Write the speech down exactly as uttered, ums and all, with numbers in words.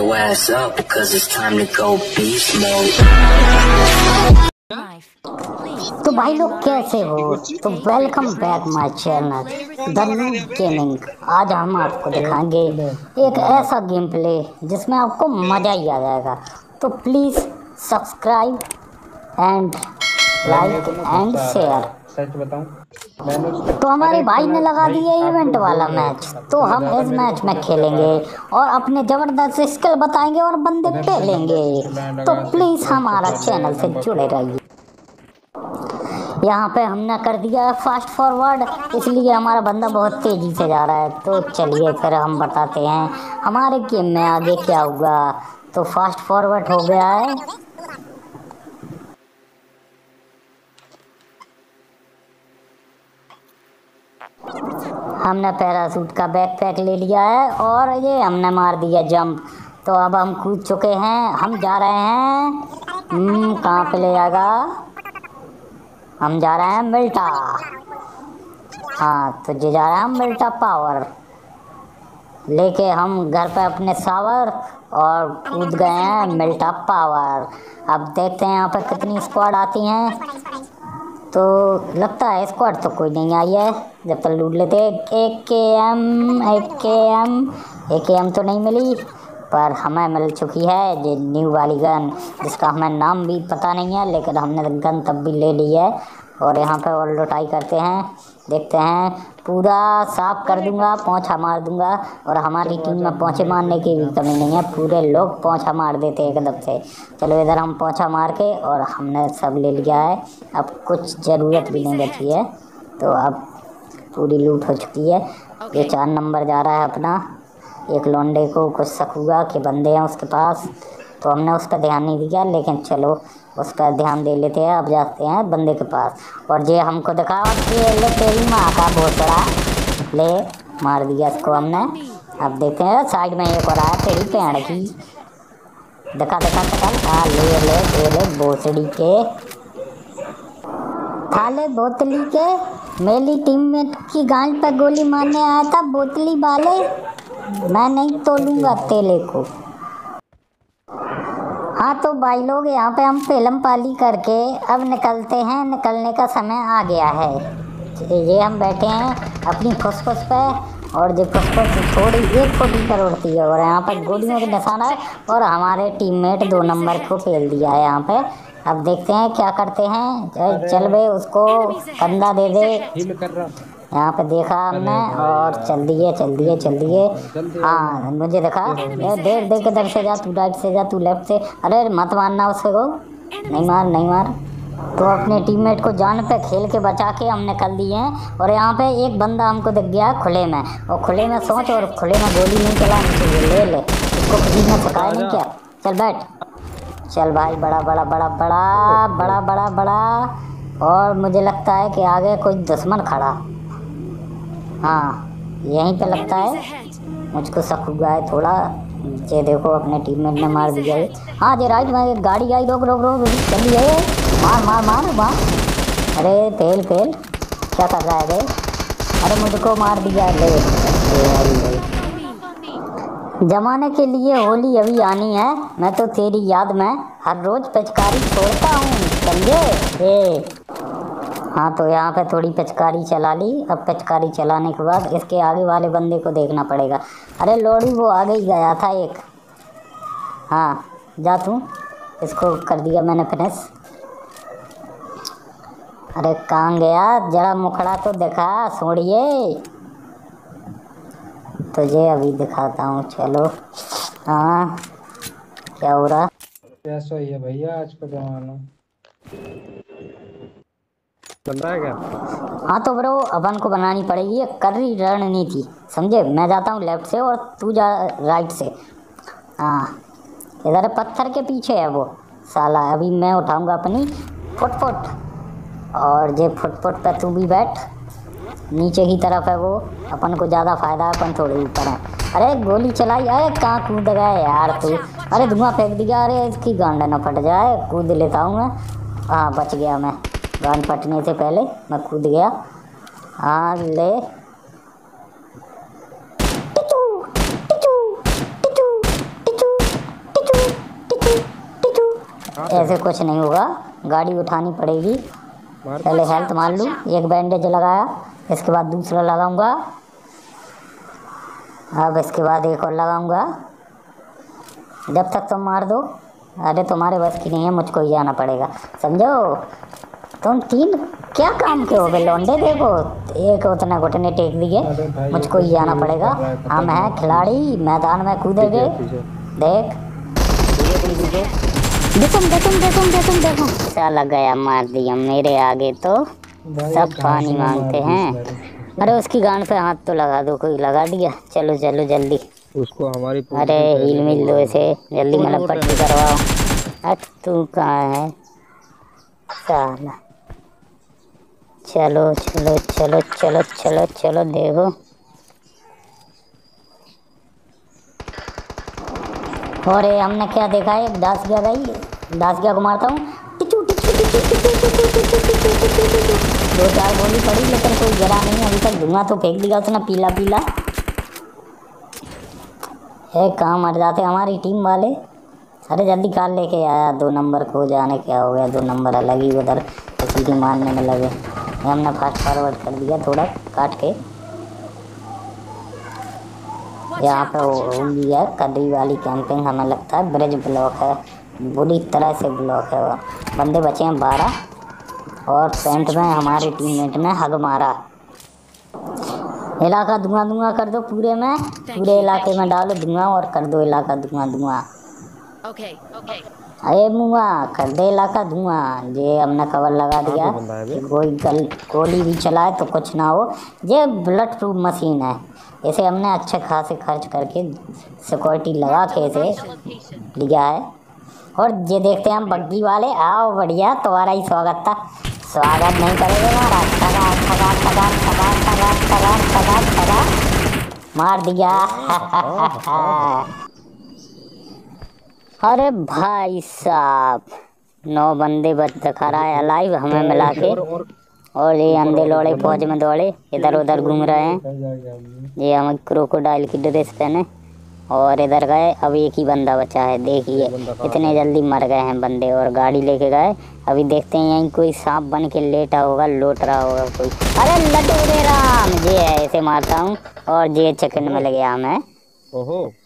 your ass up because it's time to go beast mode. तो भाई लोग कैसे हो? तो welcome back my channel the noob gaming. आज हम आपको दिखाएंगे एक ऐसा गेम प्ले जिसमें आपको मज़ा ही आ जाएगा। तो please subscribe and like and share. सच बताऊं, तो हमारे भाई ने लगा दिया इवेंट वाला मैच, तो हम इस मैच में खेलेंगे और अपने ज़बरदस्त स्किल बताएंगे और बंदे पेलेंगे। तो प्लीज़ हमारा चैनल से जुड़े रहिए। यहाँ पे हमने कर दिया फास्ट फॉरवर्ड, इसलिए हमारा बंदा बहुत तेज़ी से जा रहा है। तो चलिए फिर हम बताते हैं हमारे गेम में आगे क्या होगा। तो फास्ट फॉरवर्ड हो गया है। हमने पैराशूट का बैकपैक ले लिया है और ये हमने मार दिया जंप। तो अब हम कूद चुके हैं, हम जा रहे हैं कहाँ पे ले जाएगा, हम जा रहे हैं मिल्टा। हाँ तो ये जा रहे हैं हम मिल्टा पावर लेके, हम घर पे अपने सावर और कूद गए हैं मिल्टा पावर। अब देखते हैं यहाँ पे कितनी स्क्वाड आती हैं। तो लगता है स्क्वाड तो कोई नहीं आई है, जब तक लूट लेते। एक के एम एक के एम एक के एम तो नहीं मिली, पर हमें मिल चुकी है ये न्यू वाली गन, जिसका हमें नाम भी पता नहीं है, लेकिन हमने गन तब भी ले ली है। और यहाँ पे और लुटाई करते हैं, देखते हैं। पूरा साफ कर दूंगा, पोंछा मार दूंगा। और हमारी टीम में पोंछे मारने की भी कमी नहीं है, पूरे लोग पोंछा मार देते हैं एकदम से। चलो इधर हम पोंछा मार के, और हमने सब ले लिया है, अब कुछ ज़रूरत भी नहीं बची है। तो अब पूरी लूट हो चुकी है। ये चार नंबर जा रहा है अपना, एक लौंडे को कुछ शक हुआ कि बंदे हैं उसके पास, तो हमने उस पर ध्यान नहीं दिया, लेकिन चलो उस पर ध्यान दे लेते हैं। अब जाते हैं बंदे के पास, और ये हमको दिखा कि ले तेरी माँ का भोसड़ा, ले मार दिया इसको हमने। अब देखते हैं साइड में एक और आया, तेरी पेड़ की दिखा दिखा दिखा। हाँ ले ले ले ले भोसड़ी के, थाले बोतली के। मेरी टीममेट की गांड पर गोली मारने आया था बोतली वाले, मैं नहीं तोड़ूंगा तेले को। हाँ तो भाई लोग यहाँ पे हम पेलम पाली करके अब निकलते हैं, निकलने का समय आ गया है। ये हम बैठे हैं अपनी फुसफुस पे, और ये फुसफुस थोड़ी एक फुट ऊपर उड़ती है, और यहाँ पर गोलियों के निशाना है, और हमारे टीममेट दो नंबर को पेल दिया है यहाँ पे। अब देखते हैं क्या करते हैं। चल बे उसको कंधा दे दे, यहाँ पे देखा हमने, और चल दिए चल दिए चल दिए। हाँ मुझे देखा, देख देख इधर से जा, तू राइट से जा, तू लेफ्ट से। अरे मत मारना उसको, नहीं मार नहीं मार। तो अपने टीममेट को जान पे खेल के बचा के हम निकल दिए हैं। और यहाँ पे एक बंदा हमको दिख गया खुले में, और खुले में सोच, और खुले में गोली नहीं चलानी चाहिए। ले ले इसको, किसी ने सिखाया नहीं क्या? चल बैठ, चल भाई। बड़ा बड़ा बड़ा बड़ा बड़ा बड़ा बड़ा और मुझे लगता है कि आगे कोई दुश्मन खड़ा, हाँ यहीं पे लगता है, मुझको शक हुआ है थोड़ा। ये देखो अपने टीममेट ने मार दिया है। हाँ ये राइट में एक गाड़ी आई, रोक रोक रोक चली है, मार मार मार मार। अरे फेल फेल, क्या कर रहा है बे? अरे मुझको मार दिया। ले जमाने के लिए होली अभी आनी है, मैं तो तेरी याद में हर रोज पिचकारी छोड़ता हूँ, समझे? ए हाँ तो यहाँ पे थोड़ी पिचकारी चला ली। अब पिचकारी चलाने के बाद इसके आगे वाले बंदे को देखना पड़ेगा। अरे लोड़ी वो आगे ही गया था एक, हाँ जा तू, इसको कर दिया मैंने फिनिश। अरे कहाँ गया, जरा मुखड़ा तो दिखा सोड़िए। तुझे अभी दिखाता हूँ, चलो। हाँ क्या हो रहा? कैसा ही है भैया आज का जमाना, चल रहा है क्या? हाँ तो ब्रो अपन को बनानी पड़ेगी एक कर्री रणनीति, समझे? मैं जाता हूँ लेफ्ट से और तू जा राइट से। हाँ इधर पत्थर के पीछे है वो साला। अभी मैं उठाऊंगा अपनी फुटफुट, और ये फुटफुट पे तू भी बैठ, नीचे की तरफ है वो, अपन को ज़्यादा फायदा है, अपन थोड़े ऊपर है। अरे गोली चलाई, अरे कहाँ कूद गए यार तू? अरे धुआं फेंक दिया, अरे इसकी गांड न फट जाए। कूद लेता हूँ मैं, हाँ बच गया मैं, गांड फटने से पहले मैं कूद गया। हाँ ले टिचू टिचू टिचू टिचू ऐसे कुछ नहीं होगा, गाड़ी उठानी पड़ेगी। मार पहले हेल्थ मार लूँ। एक बैंडेज लगाया, इसके बाद दूसरा लगाऊंगा। अब इसके बाद एक और लगाऊंगा। जब तक तुम मार दो। अरे तुम्हारे बस की नहीं है, मुझको ही जाना पड़ेगा, समझो। तुम तीन क्या काम के हो बे लौंडे? देखो एक उतने घुटने टेक दिए, मुझको ही जाना पड़ेगा। हम हैं खिलाड़ी, मैदान में कूदेंगे। देख देखो देखो देखो देखो देखो साला गया, मार दिया मेरे आगे तो सब पानी मांगते हैं। अरे उसकी गान पे हाथ तो लगा दो, कोई लगा दिया। चलो चलो जल्दी उसको हमारी अरे हील मिल दो इसे, जल्दी मतलब पट्टी करवाओ। अरे तू कहाँ है साला? चलो चलो चलो चलो चलो चलो देखो। और ये हमने क्या देखा है, दास गया गई, दास गया को मारता हूँ। दो चार गोली पड़ी लेकिन कोई गिरा नहीं अभी तक। धुआं तो फेंक दिया उसने पीला पीला। है कहाँ मर जाते हमारी टीम वाले। अरे जल्दी कार लेके आया, दो नंबर खो जाने क्या हो गया, दो नंबर अलग ही उधर सीधी मारने में लगे। हमने फास्ट फॉरवर्ड कर दिया थोड़ा काट के। यहाँ पे होगी है कदरी वाली कैंपिंग, हमें लगता है ब्रिज ब्लॉक है, बुरी तरह से ब्लॉक है। बंदे बचे हैं बारह और पेंट में हमारे टीममेट ने हग मारा। इलाका धुआं धुआं कर दो पूरे में, पूरे इलाके में डालो धुआं और कर दो इलाका धुआं धुआं। Okay, okay. अरे मुआ कर दे इलाका धुआं। ये हमने कवर लगा दिया कि कोई गल गोली भी चलाए तो कुछ ना हो। ये बुलेट प्रूफ मशीन है, इसे हमने अच्छे खासे खर्च करके सिक्योरिटी लगा के इसे लिया है। और ये देखते हैं हम बग्गी वाले। आओ बढ़िया, तुम्हारा ही स्वागत था। स्वागत नहीं करेगा हमारा। ठगा ठगा ठगा ठगा ठगा ठगा ठगा ठगा मार दिया। अरे भाई साहब नौ बंदे बच दिखा रहा है अलाइव हमें मिला के। और ये अंधे लौड़े फौज में दौड़े इधर उधर घूम रहे हैं। ये हमें क्रोकोडाइल की ड्रेस पहने और इधर गए। अब एक ही बंदा बचा है, देखिए इतने जल्दी मर गए हैं बंदे। और गाड़ी लेके गए, अभी देखते हैं यहीं कोई सांप बन के लेटा होगा, लौट रहा होगा कोई। अरे लटू रे राम, ये है इसे मारता हूँ और ये चिकन मिल गया हमें। ओहो